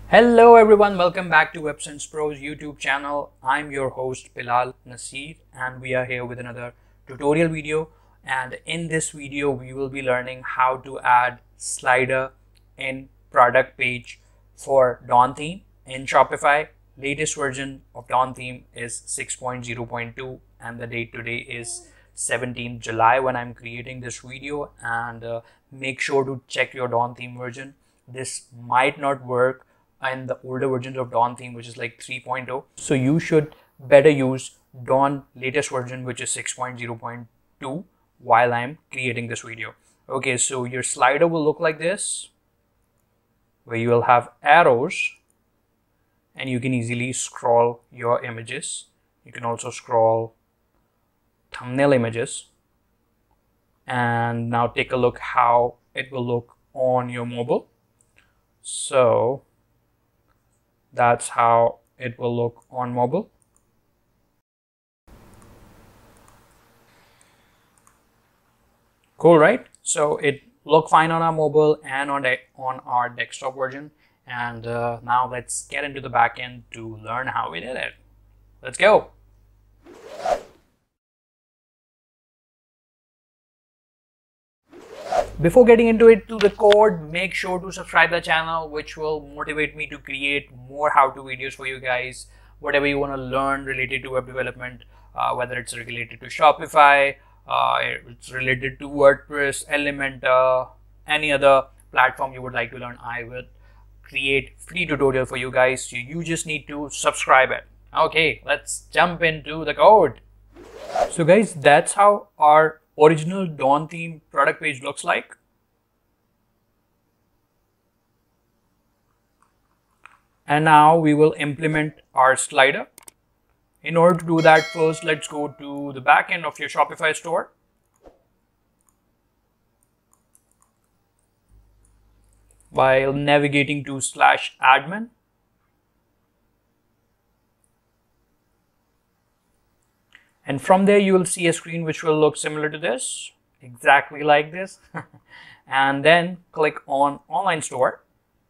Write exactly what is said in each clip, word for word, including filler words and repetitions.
Hello everyone, welcome back to WebSense Pro's YouTube channel. I'm your host Bilal Nasir and we are here with another tutorial video. And in this video we will be learning how to add slider in product page for Dawn theme in Shopify. Latest version of Dawn theme is six point zero point two and the date today is seventeenth July when I'm creating this video. And uh, make sure to check your Dawn theme version. This might not work and the older versions of Dawn theme, which is like three point oh. So you should better use Dawn latest version, which is six point zero point two while I'm creating this video. Okay, so your slider will look like this, where you will have arrows and you can easily scroll your images. You can also scroll thumbnail images. And now take a look how it will look on your mobile. So that's how it will look on mobile. Cool, right? So it looked fine on our mobile and on, on our desktop version. And uh, now let's get into the backend to learn how we did it. Let's go. Before getting into it to the code, make sure to subscribe the channel, which will motivate me to create more how-to videos for you guys. Whatever you want to learn related to web development, uh, whether it's related to Shopify, uh, it's related to WordPress, Elementor, any other platform you would like to learn, I will create free tutorial for you guys. So you just need to subscribe it. Okay, let's jump into the code. So guys, that's how our original Dawn theme product page looks like. And now we will implement our slider. In order to do that, first let's go to the backend of your Shopify store. By navigating to slash admin. And from there, you will see a screen which will look similar to this, exactly like this. And then click on Online Store.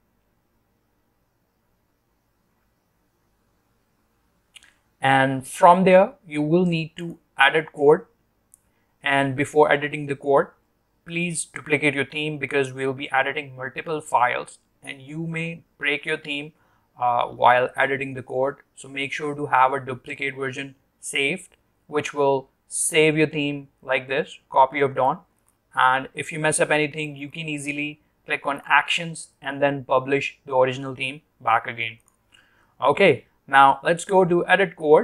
And from there, you will need to edit code. And before editing the code, please duplicate your theme because we'll be editing multiple files and you may break your theme uh, while editing the code. So make sure to have a duplicate version saved, which will save your theme like this, copy of Dawn. And if you mess up anything, you can easily click on actions and then publish the original theme back again. Okay, now let's go to edit code.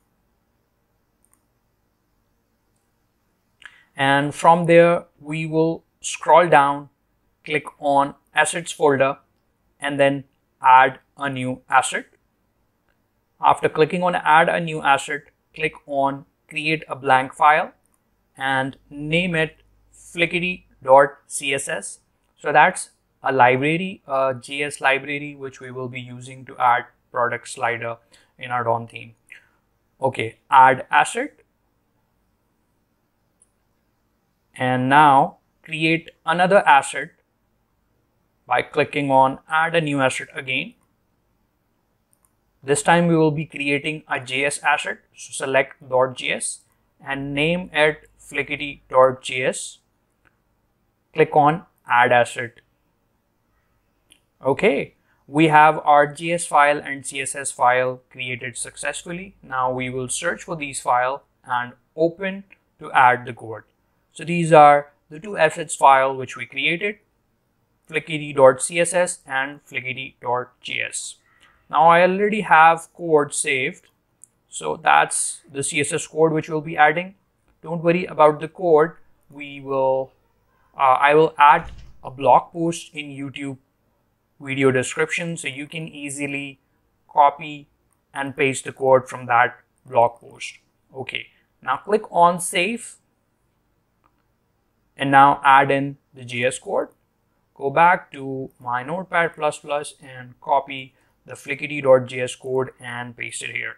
And from there, we will scroll down, click on assets folder, and then add a new asset. After clicking on add a new asset, click on create a blank file and name it flickety dot C S S. So that's a library, a J S library, which we will be using to add product slider in our Dawn theme. Okay, add asset. And now create another asset by clicking on add a new asset again. This time we will be creating a J S asset. So select .js and name it flickety dot J S. Click on add asset. Okay, we have our J S file and C S S file created successfully. Now we will search for these files and open to add the code. So these are the two assets file which we created, flickety dot C S S and flickety dot J S. Now I already have code saved. So that's the C S S code which we'll be adding. Don't worry about the code. We will, uh, I will add a blog post in YouTube video description so you can easily copy and paste the code from that blog post. Okay, now click on save. And now add in the J S code. Go back to my notepad plus plus and copy the flickety dot J S code and paste it here.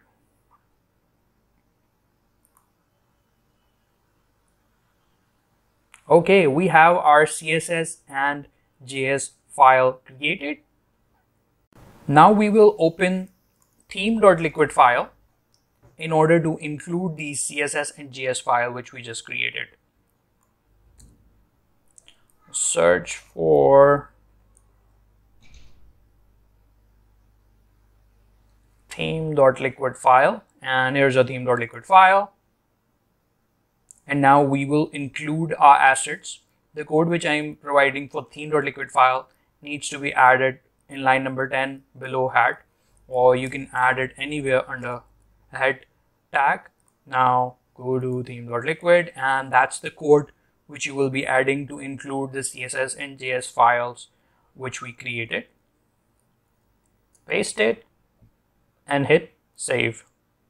Okay, we have our C S S and J S file created. Now we will open theme.liquid file in order to include the C S S and J S file which we just created. Search for theme.liquid file, and here's a theme.liquid file. And now we will include our assets. The code which I'm providing for theme.liquid file needs to be added in line number ten below head, or you can add it anywhere under head tag. Now go to theme.liquid, and that's the code which you will be adding to include the C S S and J S files which we created. Paste it and hit save.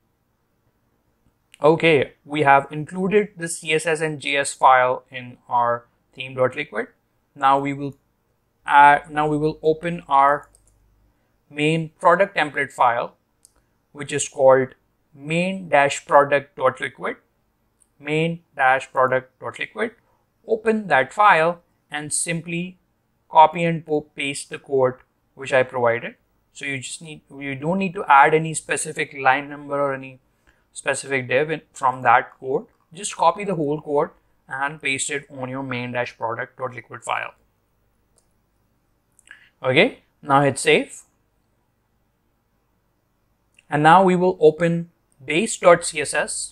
Okay, we have included the C S S and J S file in our theme.liquid. Now we will add, now we will open our main product template file, which is called main-product.liquid. main-product.liquid. Open that file and simply copy and paste the code which I provided. So you just need, you don't need to add any specific line number or any specific div in, from that code. Just copy the whole code and paste it on your main-product.liquid file. Okay, now hit save. And now we will open base.css.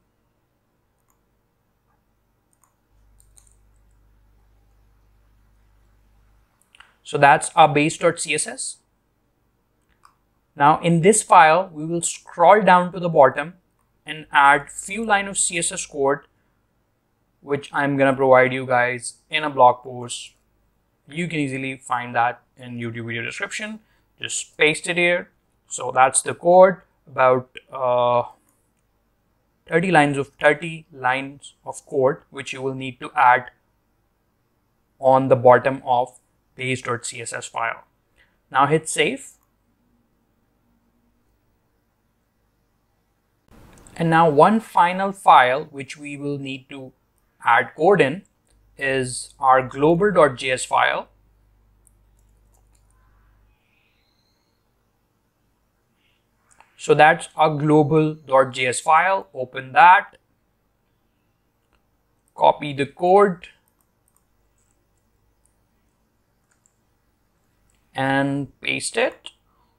So that's our base.css. Now in this file, we will scroll down to the bottom and add few lines of C S S code, which I'm gonna provide you guys in a blog post. You can easily find that in YouTube video description. Just paste it here. So that's the code, about uh, thirty lines of thirty lines of code which you will need to add on the bottom of base.css file. Now hit save. And now one final file which we will need to add code in is our global.js file. So that's our global.js file. Open that, copy the code, and paste it.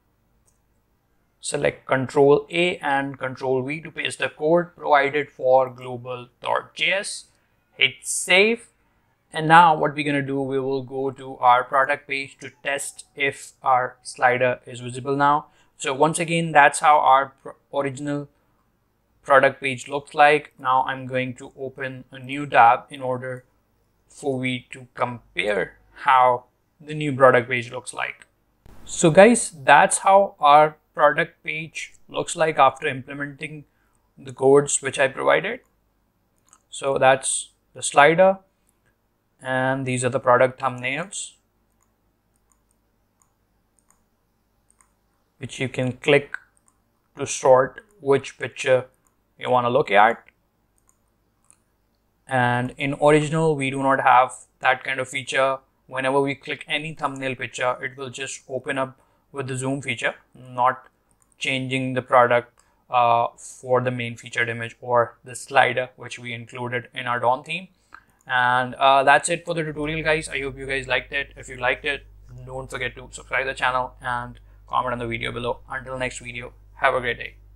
Select control A and control V to paste the code provided for global.js. Hit save. And now what we're going to do, we will go to our product page to test if our slider is visible now. So once again, that's how our original product page looks like. Now I'm going to open a new tab in order for we to compare how the new product page looks like. So guys, that's how our product page looks like after implementing the codes which I provided. So that's the slider, and these are the product thumbnails which you can click to sort which picture you want to look at. And in original, we do not have that kind of feature. Whenever we click any thumbnail picture, it will just open up with the zoom feature, not changing the product uh, for the main featured image or the slider which we included in our Dawn theme. And uh, that's it for the tutorial, guys. I hope you guys liked it. If you liked it, don't forget to subscribe to the channel and comment on the video below. Until next video, have a great day.